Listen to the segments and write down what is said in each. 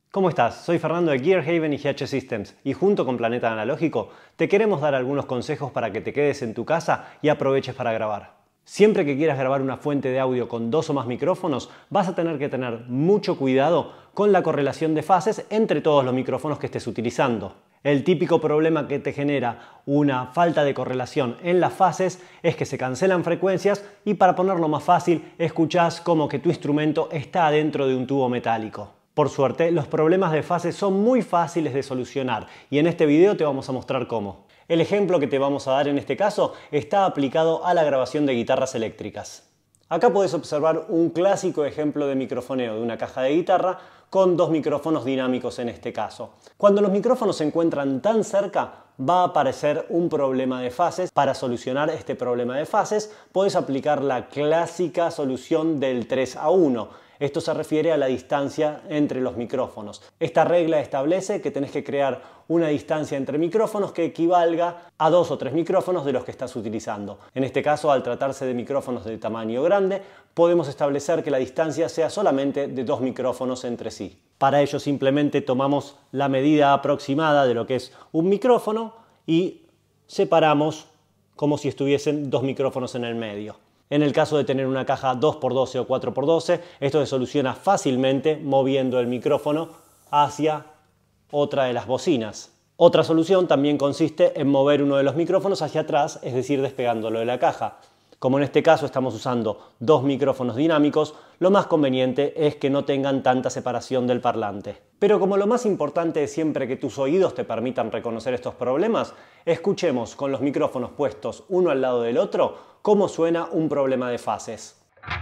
¿Cómo estás? Soy Fernando de Gearhaven y GH Systems y junto con Planeta Analógico te queremos dar algunos consejos para que te quedes en tu casa y aproveches para grabar. Siempre que quieras grabar una fuente de audio con 2 o más micrófonos, vas a tener que tener mucho cuidado con la correlación de fases entre todos los micrófonos que estés utilizando. El típico problema que te genera una falta de correlación en las fases es que se cancelan frecuencias y, para ponerlo más fácil, escuchás como que tu instrumento está dentro de un tubo metálico. Por suerte, los problemas de fase son muy fáciles de solucionar y en este video te vamos a mostrar cómo. El ejemplo que te vamos a dar en este caso está aplicado a la grabación de guitarras eléctricas. Acá podés observar un clásico ejemplo de microfoneo de una caja de guitarra con 2 micrófonos dinámicos en este caso. Cuando los micrófonos se encuentran tan cerca, va a aparecer un problema de fases. Para solucionar este problema de fases, podés aplicar la clásica solución del 3:1. Esto se refiere a la distancia entre los micrófonos. Esta regla establece que tenés que crear una distancia entre micrófonos que equivalga a 2 o 3 micrófonos de los que estás utilizando. En este caso, al tratarse de micrófonos de tamaño grande, podemos establecer que la distancia sea solamente de 2 micrófonos entre sí. Para ello simplemente tomamos la medida aproximada de lo que es un micrófono y separamos como si estuviesen 2 micrófonos en el medio. En el caso de tener una caja 2x12 o 4x12, esto se soluciona fácilmente moviendo el micrófono hacia otra de las bocinas. Otra solución también consiste en mover uno de los micrófonos hacia atrás, es decir, despegándolo de la caja. Como en este caso estamos usando 2 micrófonos dinámicos, lo más conveniente es que no tengan tanta separación del parlante. Pero como lo más importante es siempre que tus oídos te permitan reconocer estos problemas, escuchemos con los micrófonos puestos uno al lado del otro cómo suena un problema de fases.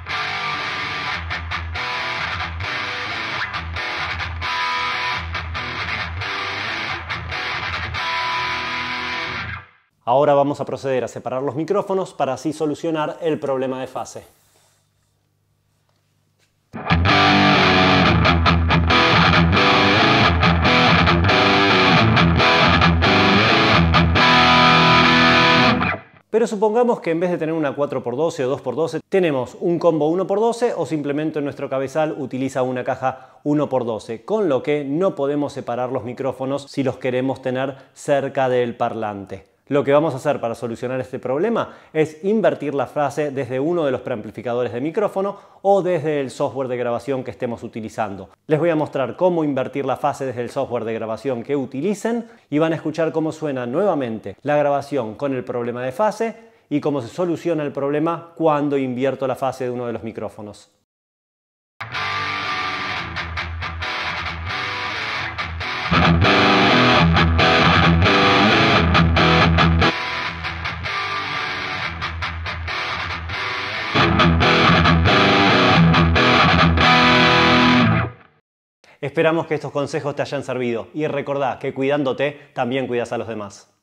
Ahora vamos a proceder a separar los micrófonos para así solucionar el problema de fase. Pero supongamos que en vez de tener una 4x12 o 2x12, tenemos un combo 1x12 o simplemente nuestro cabezal utiliza una caja 1x12, con lo que no podemos separar los micrófonos si los queremos tener cerca del parlante. Lo que vamos a hacer para solucionar este problema es invertir la fase desde uno de los preamplificadores de micrófono o desde el software de grabación que estemos utilizando. Les voy a mostrar cómo invertir la fase desde el software de grabación que utilicen y van a escuchar cómo suena nuevamente la grabación con el problema de fase y cómo se soluciona el problema cuando invierto la fase de uno de los micrófonos. Esperamos que estos consejos te hayan servido y recordá que cuidándote también cuidas a los demás.